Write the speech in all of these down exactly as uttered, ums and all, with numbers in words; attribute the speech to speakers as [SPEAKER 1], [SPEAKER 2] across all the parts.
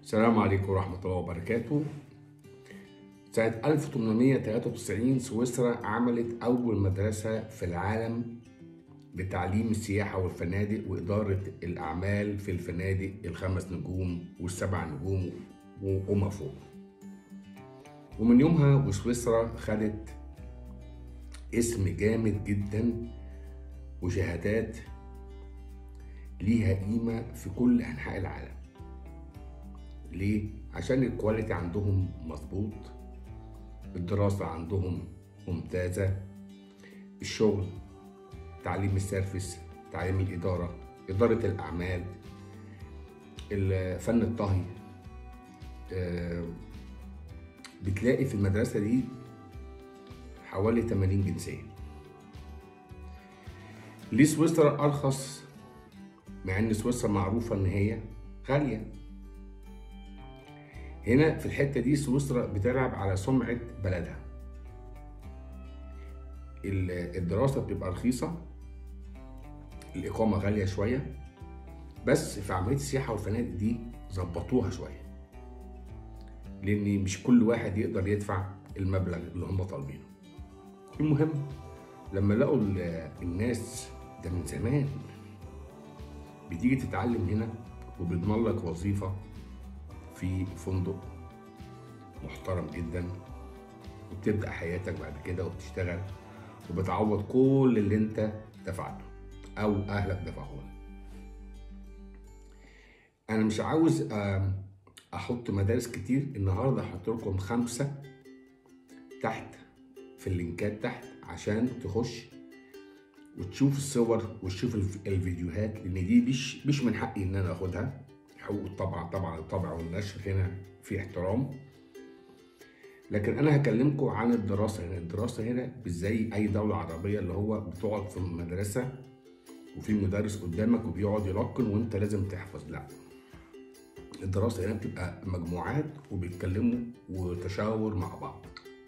[SPEAKER 1] السلام عليكم ورحمة الله وبركاته. سنة ألف وثمانمائة وثلاثة وتسعين سويسرا عملت أول مدرسة في العالم لتعليم السياحة والفنادق وإدارة الأعمال في الفنادق الخمس نجوم والسبع نجوم وما فوق. ومن يومها وسويسرا خدت اسم جامد جدا وشهادات ليها قيمة في كل أنحاء العالم. ليه؟ عشان الكواليتي عندهم مظبوط، الدراسة عندهم ممتازة، الشغل، تعليم السيرفيس، تعليم الإدارة، إدارة الأعمال، فن الطهي. بتلاقي في المدرسة دي حوالي ثمانين جنسية. ليه سويسرا أرخص مع إن سويسرا معروفة إن هي غالية؟ هنا في الحتة دي سويسرا بتلعب على سمعة بلدها. الدراسة بتبقى رخيصة، الإقامة غالية شوية، بس في عملية السياحة والفنادق دي ظبطوها شوية، لأن مش كل واحد يقدر يدفع المبلغ اللي هم طالبينه. المهم لما لقوا الناس ده من زمان بتيجي تتعلم هنا وبيضمن لك وظيفة في فندق محترم جدا، وبتبدأ حياتك بعد كده وبتشتغل وبتعوض كل اللي انت دفعته او اهلك دفعوه. انا مش عاوز احط مدارس كتير، النهارده هحط لكم خمسه تحت في اللينكات تحت عشان تخش وتشوف الصور وتشوف الفيديوهات، لان دي مش مش من حقي ان انا اخدها، حقوق الطبع طبعا الطبع والنشر هنا في احترام، لكن انا هكلمكم عن الدراسه هنا. الدراسه هنا مش زي اي دوله عربيه اللي هو بتقعد في المدرسه وفي مدرس قدامك وبيقعد يلقن وانت لازم تحفظ، لا. الدراسه هنا بتبقى مجموعات وبيتكلموا وتشاور مع بعض.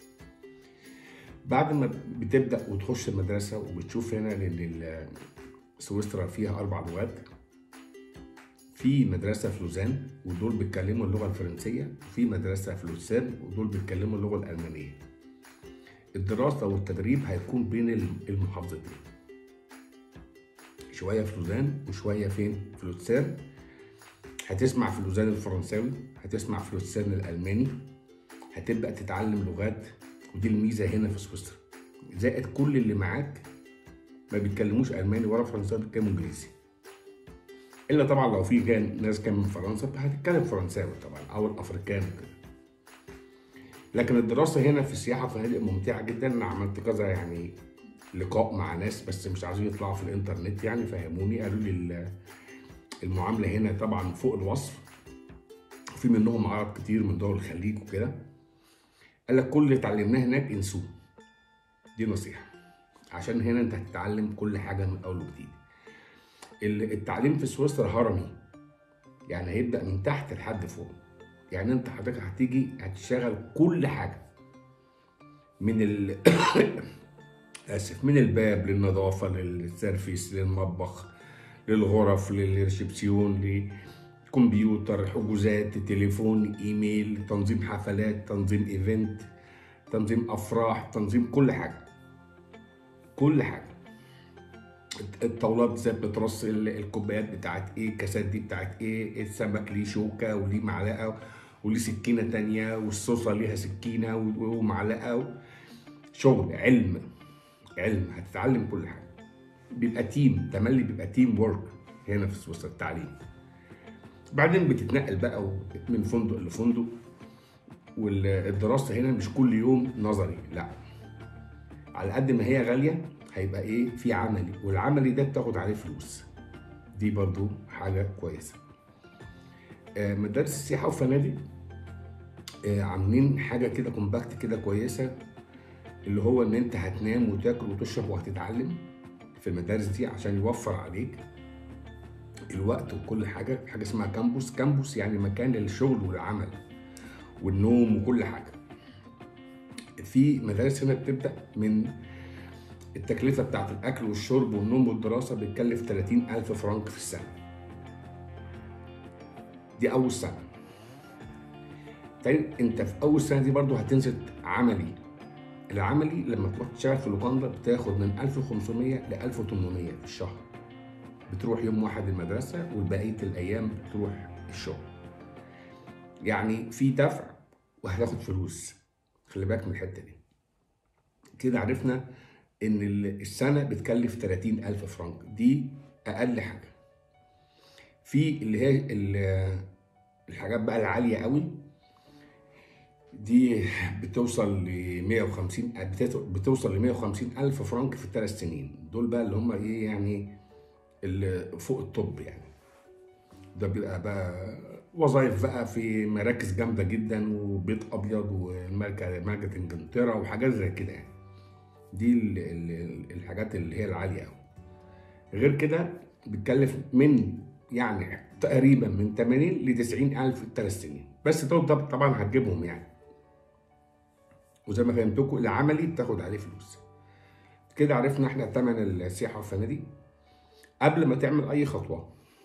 [SPEAKER 1] بعد ما بتبدا وتخش المدرسه وبتشوف هنا لان سويسرا فيها اربع لغات. في مدرسة في لوزان ودول بيتكلموا اللغة الفرنسية، وفي مدرسة في لوسيرن ودول بيتكلموا اللغة الألمانية. الدراسة والتدريب هيكون بين المحافظتين، شوية في لوزان وشوية فين؟ في لوسيرن. هتسمع في لوزان الفرنساوي، هتسمع في لوسيرن الألماني، هتبدأ تتعلم لغات، ودي الميزة هنا في سويسرا. زائد كل اللي معاك ما بيتكلموش ألماني ولا فرنساوي، بيتكلموا إنجليزي، الا طبعا لو في كان ناس كان من فرنسا هتتكلم فرنساوي طبعا او الافريكان وكده. لكن الدراسه هنا في السياحه والفنادق ممتعه جدا. انا عملت كذا يعني لقاء مع ناس بس مش عايزين يطلعوا في الانترنت، يعني فهموني قالوا لي المعامله هنا طبعا فوق الوصف، في منهم عرب كتير من دول الخليج وكده. قال لك كل اللي اتعلمناه هناك انسوه، دي نصيحه، عشان هنا انت هتتعلم كل حاجه من اول وجديد. التعليم في سويسرا هرمي، يعني هيبدأ من تحت لحد فوق. يعني انت حضرتك هتيجي هتشتغل كل حاجة من ال اسف من الباب للنظافة للسيرفيس للمطبخ للغرف للريسبسيون للكمبيوتر حجوزات تليفون ايميل تنظيم حفلات تنظيم ايفنت تنظيم افراح تنظيم كل حاجة كل حاجة. الطاولات ازاي بترص الكوبايات بتاعت ايه، الكاسات دي بتاعت ايه، السمك ليه شوكه وليه معلقه وليه سكينه تانيه، والصوصه ليها سكينه ومعلقه. شغل علم علم هتتعلم كل حاجه. بيبقى تيم تملي، بيبقى تيم وورك هنا في سويسرا التعليم. بعدين بتتنقل بقى من فندق لفندق، والدراسه هنا مش كل يوم نظري، لا، على قد ما هي غاليه هيبقى ايه في عملي، والعملي ده بتاخد عليه فلوس، دي برضو حاجه كويسه. آه مدارس السياحه والفنادق آه عاملين حاجه كده كومباكت كده كويسه، اللي هو ان انت هتنام وتاكل وتشرب وهتتعلم في المدارس دي عشان يوفر عليك الوقت وكل حاجه. حاجه اسمها كامبوس. كامبوس يعني مكان للشغل والعمل والنوم وكل حاجه. في مدارس هنا بتبدا من التكلفة بتاعت الأكل والشرب والنوم والدراسة بتكلف ثلاثين ألف فرنك في السنة، دي أول سنة. تاني انت في اول سنه دي برضو هتنزل عملي. العملي لما تروح تشتغل في لوكاندا بتاخد من ألف وخمسمية ل ألف وتمنمية في الشهر. بتروح يوم واحد المدرسه وبقيه الايام بتروح الشغل. يعني في دفع وهتاخد فلوس. خلي بالك من الحته دي. كده عرفنا ان السنه بتكلف تلاتين ألف فرنك، دي اقل حاجه. في اللي هي الحاجات بقى العاليه قوي دي بتوصل ل مية وخمسين بتوصل ل مية وخمسين ألف فرنك في الثلاث سنين. دول بقى اللي هم ايه يعني اللي فوق الطب يعني. ده بيبقى بقى وظائف بقى في مراكز جامده جدا وبيت ابيض وماركه ماركه انجلترا وحاجات زي كده يعني. دي الحاجات اللي هي العاليه قوي. غير كده بتكلف من يعني تقريبا من تمانين ل تسعين ألف في الثلاث سنين. بس دول طبعا هتجيبهم يعني. وزي ما فهمتكم العملي بتاخد عليه فلوس. كده عرفنا احنا تمن السياحه والفنادق. قبل ما تعمل اي خطوه،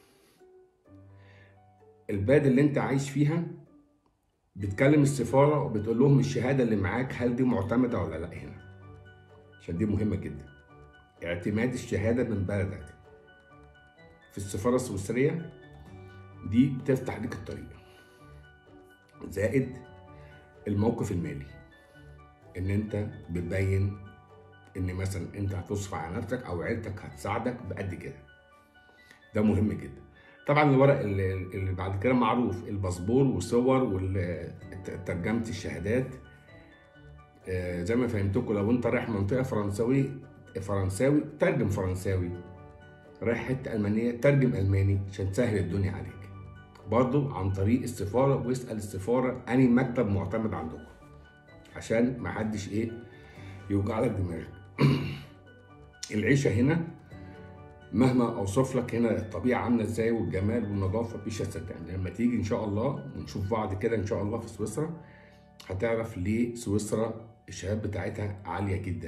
[SPEAKER 1] البلد اللي انت عايش فيها بتكلم السفاره وبتقول لهم الشهاده اللي معاك هل دي معتمده ولا لا هنا، عشان دي مهمه جدا. اعتماد الشهاده من بلدك في السفاره السويسريه دي بتفتح لك الطريق. زائد الموقف المالي، ان انت بتبين ان مثلا انت هتصرف على نفسك او عيلتك هتساعدك بقد كده. ده مهم جدا. طبعا الورق اللي, اللي بعد كده معروف، الباسبور وصور وترجمه الشهادات. آه زي ما فهمتكم، لو انت رايح منطقه فرنساوي فرنساوي ترجم فرنساوي، رايح حته المانيه ترجم الماني عشان تسهل الدنيا عليك. برضو عن طريق السفاره، واسال السفاره انهي مكتب معتمد عندكم عشان ما حدش ايه يوجع لك دماغك. العيشه هنا مهما اوصف لك هنا الطبيعه عامله ازاي والجمال والنظافه مش هتصدقني. لما تيجي ان شاء الله ونشوف بعض كده ان شاء الله في سويسرا هتعرف ليه سويسرا الشهادات بتاعتها عاليه جدا.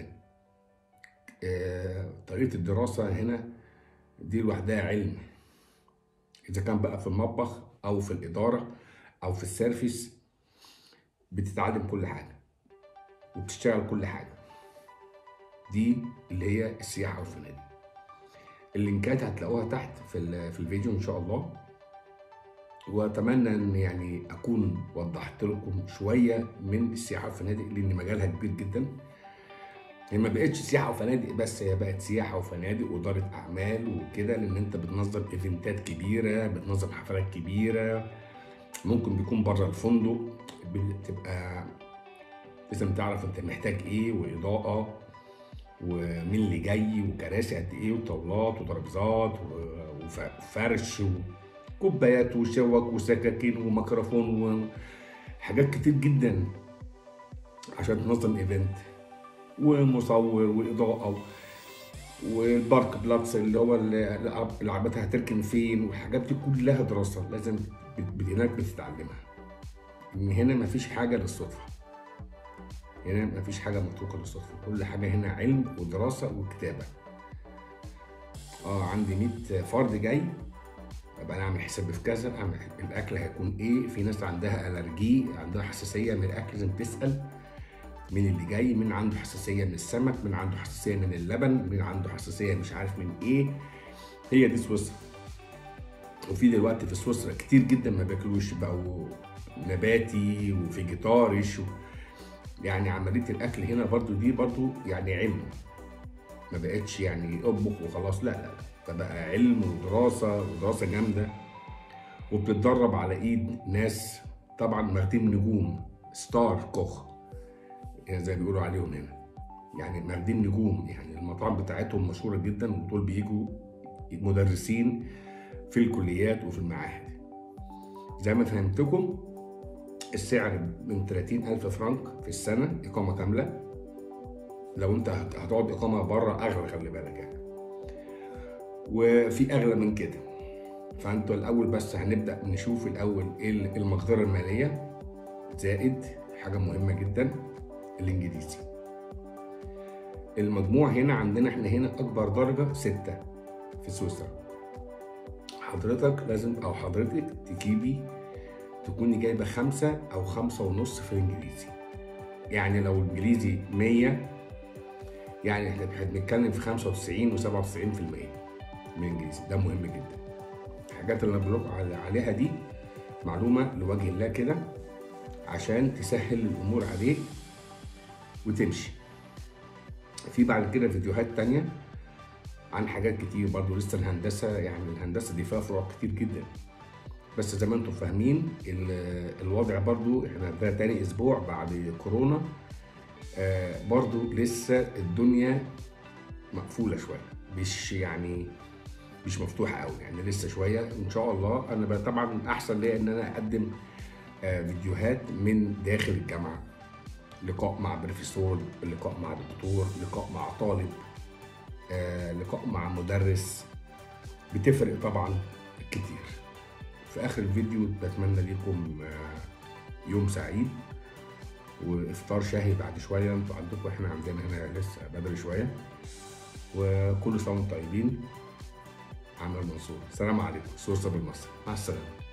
[SPEAKER 1] آه طريقه الدراسه هنا دي لوحدها علم، اذا كان بقى في المطبخ او في الاداره او في السيرفيس بتتعلم كل حاجه وبتشتغل كل حاجه. دي اللي هي السياحه والفنادق. اللينكات هتلاقوها تحت في في الفيديو ان شاء الله. واتمنى ان يعني اكون وضحت لكم شويه من السياحه والفنادق لان مجالها كبير جدا. هي ما بقتش سياحه وفنادق بس، هي بقت سياحه وفنادق واداره اعمال وكده، لان انت بتنظم ايفنتات كبيره، بتنظم حفلات كبيره، ممكن بيكون بره الفندق. بتبقى لازم تعرف انت محتاج ايه، واضاءه ومين اللي جاي وكراسي قد ايه وطاولات وترابيزات وفرش وكوبايات وشوك وسكاكين وميكروفون وحاجات كتير جدا عشان تنظم ايفنت، ومصور واضاءه والبارك بلاتس اللي هو العربيات هتركن فين، والحاجات دي كلها دراسه لازم هناك بتتعلمها. ان هنا مفيش حاجه للصدفه، هنا مفيش حاجه متروكه للصدفه، كل حاجه هنا علم ودراسه وكتابه. اه عندي مية فرد جاي، ابقى انا اعمل حسابي في كذا، اعمل الاكل هيكون ايه، في ناس عندها الرجي، عندها حساسيه من الاكل، لازم تسال مين اللي جاي، مين عنده حساسيه من السمك، مين عنده حساسيه من اللبن، مين عنده حساسيه مش عارف من ايه. هي دي سويسرا. وفي دلوقتي في سويسرا كتير جدا ما بياكلوش، بقوا نباتي وفيجيتاريش و... يعني عمليه الاكل هنا برضو دي برضو يعني علم، ما بقتش يعني اطبخ وخلاص، لا لا، ده بقى علم ودراسه ودراسه جامده، وبتتدرب على ايد ناس طبعا واخدين نجوم، ستار كوخ يعني زي ما بيقولوا عليهم هنا، يعني واخدين نجوم، يعني المطاعم بتاعتهم مشهوره جدا، ودول بيجوا مدرسين في الكليات وفي المعاهد. زي ما فهمتكم السعر من تلاتين ألف فرنك في السنه اقامه كامله. لو انت هتقعد اقامه بره اغلى، خلي بالك يعني، وفي اغلى من كده. فانتوا الاول بس هنبدا نشوف الاول ايه المقدره الماليه، زائد حاجه مهمه جدا الانجليزي. المجموع هنا عندنا احنا هنا اكبر درجه ستة في سويسرا. حضرتك لازم او حضرتك تجيبي تكوني جايبه خمسة او خمسة ونص في الانجليزي. يعني لو الانجليزي مية، يعني احنا بنتكلم في خمسة وتسعين وسبعة وتسعين في المية من الانجليزي. ده مهم جدا. الحاجات اللي انا بقول عليها دي معلومه لوجه الله كده عشان تسهل الامور عليك وتمشي. في بعد كده فيديوهات تانية عن حاجات كتير برضو لسه. الهندسه يعني الهندسه دي فيها فروع كتير جدا، بس زي ما انتم فاهمين الوضع برضو احنا ده تاني اسبوع بعد كورونا، آه برضو لسه الدنيا مقفوله شويه، مش يعني مش مفتوحه قوي، يعني لسه شويه. ان شاء الله انا طبعا احسن ليا ان انا اقدم آه فيديوهات من داخل الجامعه، لقاء مع بروفيسور، لقاء مع دكتور، لقاء مع طالب، آه لقاء مع مدرس، بتفرق طبعا كتير. في اخر الفيديو بتمنى لكم آه يوم سعيد وافطار شهي بعد شويه. انتوا عندكم، احنا عندنا هنا لسه بدري شويه. وكل سنه وانتم طيبين. عمرو منصور، السلام عليكم. سورة بالمصري، مع السلامه.